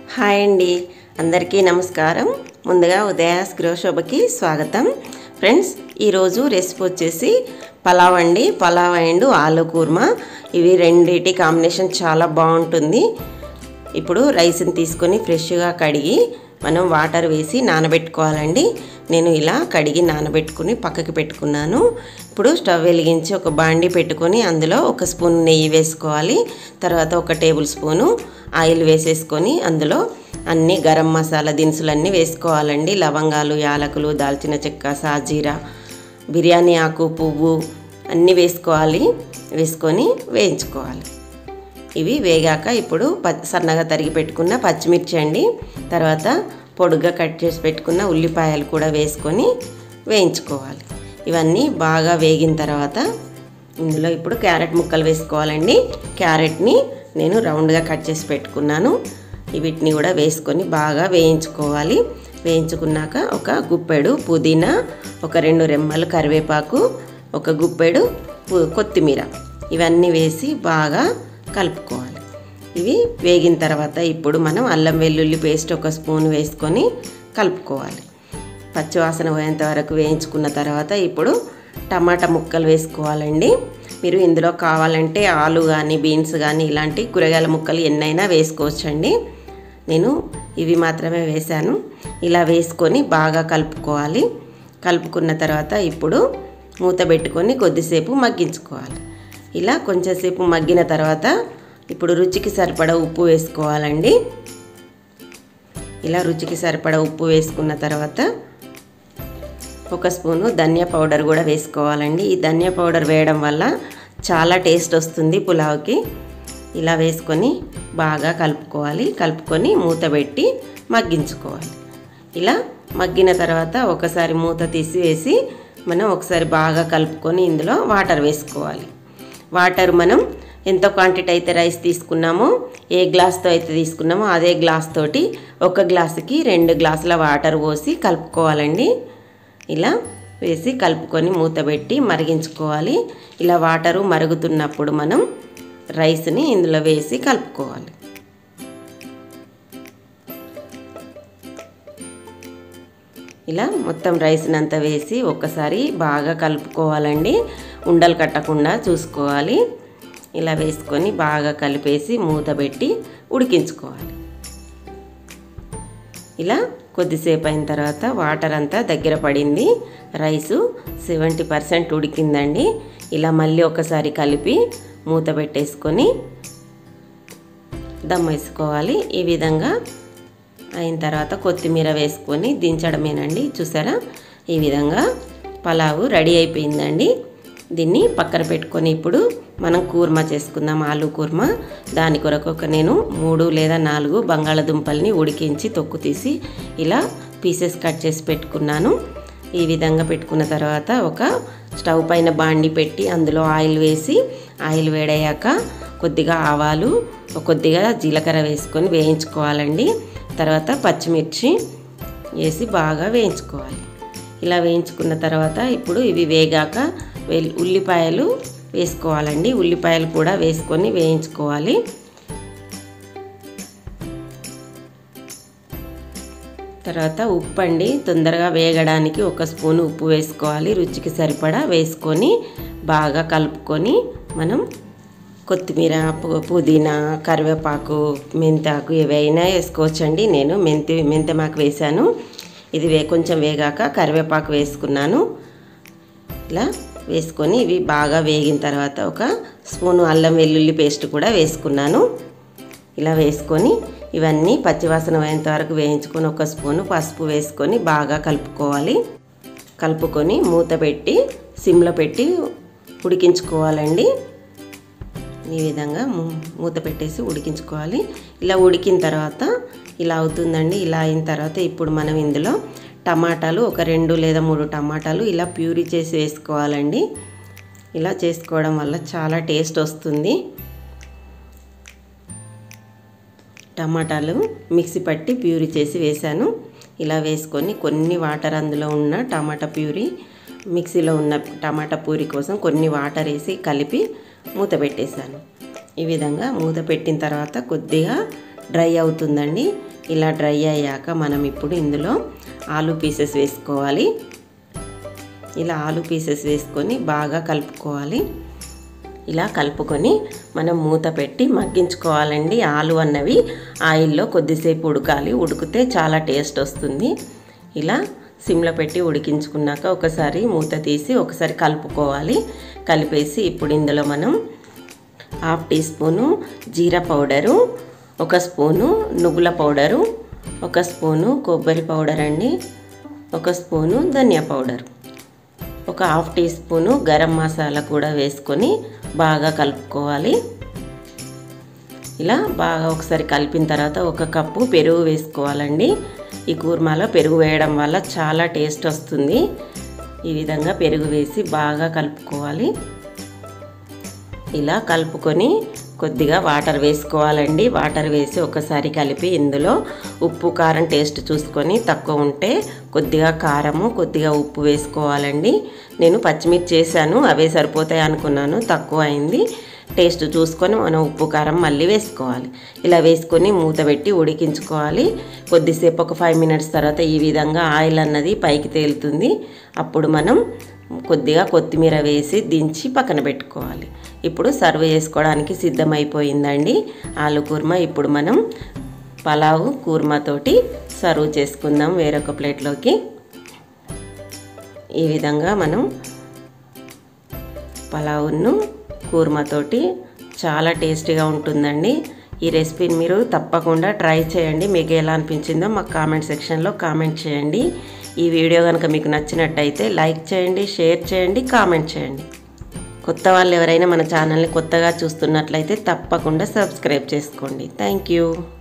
Hi అండి, అందరికీ నమస్కారం. ముందుగా ఉదయాస్ గృహశోభకి స్వాగతం. ఫ్రెండ్స్, ఈరోజు రెసిపీ వచ్చేసి పలావ్ అండి. పలావ్ అండ్ ఆలు కూర్మా, ఇవి రెండిటి కాంబినేషన్ చాలా బాగుంటుంది. ఇప్పుడు రైస్ని తీసుకొని ఫ్రెష్గా కడిగి మనం వాటర్ వేసి నానబెట్టుకోవాలండి. నేను ఇలా కడిగి నానబెట్టుకుని పక్కకి పెట్టుకున్నాను. ఇప్పుడు స్టవ్ వెలిగించి ఒక బాండి పెట్టుకొని అందులో 1 స్పూన్ నెయ్యి వేసుకోవాలి. తర్వాత 1 టేబుల్ స్పూను ఆయిల్ వేసేసుకొని అందులో అన్ని గరం మసాలా దినుసులన్నీ వేసుకోవాలండి. లవంగాలు, యాలకులు, దాల్చిన చెక్క, సాజీరా, బిర్యానీ ఆకు, పువ్వు అన్నీ వేసుకోవాలి. వేసుకొని వేయించుకోవాలి. ఇవి వేగాక ఇప్పుడు సన్నగా తరిగి పెట్టుకున్న పచ్చిమిర్చి అండి, తర్వాత పొడుగ్గా కట్ చేసి పెట్టుకున్న ఉల్లిపాయలు కూడా వేసుకొని వేయించుకోవాలి. ఇవన్నీ బాగా వేగిన తర్వాత ఇందులో ఇప్పుడు క్యారెట్ ముక్కలు వేసుకోవాలండి. క్యారెట్ని నేను రౌండ్గా కట్ చేసి పెట్టుకున్నాను. వీటిని కూడా వేసుకొని బాగా వేయించుకోవాలి. వేయించుకున్నాక 1 గుప్పెడు పుదీనా, 2 రెమ్మలు కరివేపాకు, 1 గుప్పెడు కొత్తిమీర ఇవన్నీ వేసి బాగా కలుపుకోవాలి. ఇవి వేగిన తర్వాత ఇప్పుడు మనం అల్లం వెల్లుల్లి పేస్ట్ 1 స్పూన్ వేసుకొని కలుపుకోవాలి. పచ్చివాసన పోయేంత వరకు వేయించుకున్న తర్వాత ఇప్పుడు టమాటా ముక్కలు వేసుకోవాలండి. మీరు ఇందులో కావాలంటే ఆలు కానీ బీన్స్ కానీ ఇలాంటి కూరగాయల ముక్కలు ఎన్నైనా వేసుకోవచ్చండి. నేను ఇవి మాత్రమే వేశాను. ఇలా వేసుకొని బాగా కలుపుకోవాలి. కలుపుకున్న తర్వాత ఇప్పుడు మూత పెట్టుకొని కొద్దిసేపు మగ్గించుకోవాలి. ఇలా కొంచెంసేపు మగ్గిన తర్వాత ఇప్పుడు రుచికి సరిపడా ఉప్పు వేసుకోవాలండి. ఇలా రుచికి సరిపడా ఉప్పు వేసుకున్న తర్వాత 1 స్పూను ధనియా పౌడర్ కూడా వేసుకోవాలండి. ఈ ధనియా పౌడర్ వేయడం వల్ల చాలా టేస్ట్ వస్తుంది పులావ్కి. ఇలా వేసుకొని బాగా కలుపుకోవాలి. కలుపుకొని మూత పెట్టి మగ్గించుకోవాలి. ఇలా మగ్గిన తర్వాత ఒకసారి మూత తీసివేసి మనం ఒకసారి బాగా కలుపుకొని ఇందులో వాటర్ వేసుకోవాలి. వాటర్ మనం ఎంత క్వాంటిటీ అయితే రైస్ తీసుకున్నామో, ఏ గ్లాస్తో అయితే తీసుకున్నామో అదే గ్లాస్ తోటి 1 గ్లాసుకి 2 గ్లాసుల వాటర్ పోసి కలుపుకోవాలండి. ఇలా వేసి కలుపుకొని మూత పెట్టి మరిగించుకోవాలి. ఇలా వాటరు మరుగుతున్నప్పుడు మనం రైస్ని ఇందులో వేసి కలుపుకోవాలి. ఇలా మొత్తం రైస్ని అంతా వేసి ఒక్కసారి బాగా కలుపుకోవాలండి. ఉండలు కట్టకుండా చూసుకోవాలి. ఇలా వేసుకొని బాగా కలిపేసి మూత పెట్టి ఉడికించుకోవాలి. ఇలా కొద్దిసేపు అయిన తర్వాత వాటర్ అంతా దగ్గర పడింది. రైసు 70% ఉడికిందండి. ఇలా మళ్ళీ ఒకసారి కలిపి మూత పెట్టేసుకొని దమ్ వేసుకోవాలి. ఈ విధంగా అయిన తర్వాత కొత్తిమీర వేసుకొని దించడమేనండి. చూసారా, ఈ విధంగా పలావు రెడీ అయిపోయిందండి. దీన్ని పక్కన పెట్టుకొని ఇప్పుడు మనం కూర్మా చేసుకుందాం, ఆలు కూర్మా. దాని కొరకు నేను 3 లేదా 4 బంగాళదుంపల్ని ఉడికించి తొక్కు తీసి ఇలా పీసెస్ కట్ చేసి పెట్టుకున్నాను. ఈ విధంగా పెట్టుకున్న తర్వాత ఒక స్టవ్ పైన బాండి పెట్టి అందులో ఆయిల్ వేసి ఆయిల్ వేడయ్యాక కొద్దిగా ఆవాలు, కొద్దిగా జీలకర్ర వేసుకొని వేయించుకోవాలండి. తర్వాత పచ్చిమిర్చి వేసి బాగా వేయించుకోవాలి. ఇలా వేయించుకున్న తర్వాత ఇప్పుడు ఇవి వేగాక ఉల్లిపాయలు వేసుకోవాలండి. ఉల్లిపాయలు కూడా వేసుకొని వేయించుకోవాలి. తర్వాత ఉప్పు అండి, తొందరగా వేగడానికి 1 స్పూను ఉప్పు వేసుకోవాలి. రుచికి సరిపడా వేసుకొని బాగా కలుపుకొని మనం కొత్తిమీర, పుదీనా, కరివేపాకు, మెంతాకు ఏవైనా వేసుకోవచ్చండి. నేను మెంతమాకు వేశాను. ఇది కొంచెం వేగాక కరివేపాకు వేసుకున్నాను. ఇలా వేసుకొని ఇవి బాగా వేగిన తర్వాత 1 స్పూను అల్లం వెల్లుల్లి పేస్ట్ కూడా వేసుకున్నాను. ఇలా వేసుకొని ఇవన్నీ పచ్చివాసన పోయేంత వరకు వేయించుకొని 1 స్పూను పసుపు వేసుకొని బాగా కలుపుకోవాలి. కలుపుకొని మూత పెట్టి సిమ్లో పెట్టి ఉడికించుకోవాలండి. ఈ విధంగా మూత పెట్టేసి ఉడికించుకోవాలి. ఇలా ఉడికిన తర్వాత ఇలా అవుతుందండి. ఇలా అయిన తర్వాత ఇప్పుడు మనం ఇందులో టమాటాలు 2 లేదా 3 టమాటాలు ఇలా ప్యూరీ చేసి వేసుకోవాలండి. ఇలా చేసుకోవడం వల్ల చాలా టేస్ట్ వస్తుంది. టమాటాలు మిక్సీ పట్టి ప్యూరీ చేసి వేశాను. ఇలా వేసుకొని కొన్ని వాటర్ అందులో ఉన్న టమాటా ప్యూరీ, మిక్సీలో ఉన్న టమాటా ప్యూరీ కోసం కొన్ని వాటర్ వేసి కలిపి మూత పెట్టేశాను. ఈ విధంగా మూత పెట్టిన తర్వాత కొద్దిగా డ్రై అవుతుందండి. ఇలా డ్రై అయ్యాక మనం ఇప్పుడు ఇందులో ఆలు పీసెస్ వేసుకోవాలి. ఇలా ఆలు పీసెస్ వేసుకొని బాగా కలుపుకోవాలి. ఇలా కలుపుకొని మనం మూత పెట్టి మగ్గించుకోవాలండి. ఆలు అన్నవి ఆయిల్లో కొద్దిసేపు ఉడకాలి. ఉడికితే చాలా టేస్ట్ వస్తుంది. ఇలా సిమ్లో పెట్టి ఉడికించుకున్నాక ఒకసారి మూత తీసి ఒకసారి కలుపుకోవాలి. కలిపేసి ఇప్పుడు ఇందులో మనం 1/2 టీ స్పూను జీరా పౌడరు, 1 స్పూను నువ్వుల పౌడరు, 1 స్పూను కొబ్బరి పౌడర్ అండి, 1 స్పూను ధనియా powder, 1/2 teaspoon garam masala కూడా వేసుకొని బాగా కలుపుకోవాలి. ఇలా బాగా ఒకసారి కలిపిన తర్వాత 1 కప్పు పెరుగు వేసుకోవాలండి. ఈ కూర్మాలో పెరుగు వేయడం వల్ల చాలా టేస్ట్ వస్తుంది. ఈ విధంగా పెరుగు వేసి బాగా కలుపుకోవాలి. ఇలా కలుపుకొని కొద్దిగా వాటర్ వేసుకోవాలండి. వాటర్ వేసి ఒకసారి కలిపి ఇందులో ఉప్పు కారం టేస్ట్ చూసుకొని తక్కువ ఉంటే కొద్దిగా కారము కొద్దిగా ఉప్పు వేసుకోవాలండి. నేను పచ్చిమిర్చి చేశాను, అవే సరిపోతాయి అనుకున్నాను, తక్కువ అయింది. టేస్ట్ చూసుకొని మనం ఉప్పు కారం మళ్ళీ వేసుకోవాలి. ఇలా వేసుకొని మూత పెట్టి ఉడికించుకోవాలి. కొద్దిసేపు ఒక 5 మినిట్స్ తర్వాత ఈ విధంగా ఆయిల్ అన్నది పైకి తేలుతుంది. అప్పుడు మనం కొద్దిగా కొత్తిమీర వేసి దించి పక్కన పెట్టుకోవాలి. ఇప్పుడు సర్వ్ చేసుకోవడానికి సిద్ధమైపోయిందండి ఆలు కూర్మా. ఇప్పుడు మనం పలావ్ కూర్మాతోటి సర్వ్ చేసుకుందాం వేరొక ప్లేట్లోకి. ఈ విధంగా మనం పలావును కూర్మాతోటి చాలా టేస్టీగా ఉంటుందండి. ఈ రెసిపీని మీరు తప్పకుండా ట్రై చేయండి. మీకు ఎలా అనిపించిందో మాకు కామెంట్ సెక్షన్లో కామెంట్ చేయండి. ఈ వీడియో కనుక మీకు నచ్చినట్టయితే లైక్ చేయండి, షేర్ చేయండి, కామెంట్ చేయండి. కొత్త వాళ్ళు ఎవరైనా మన ఛానల్ని కొత్తగా చూస్తున్నట్లయితే తప్పకుండా సబ్స్క్రైబ్ చేసుకోండి. Thank you.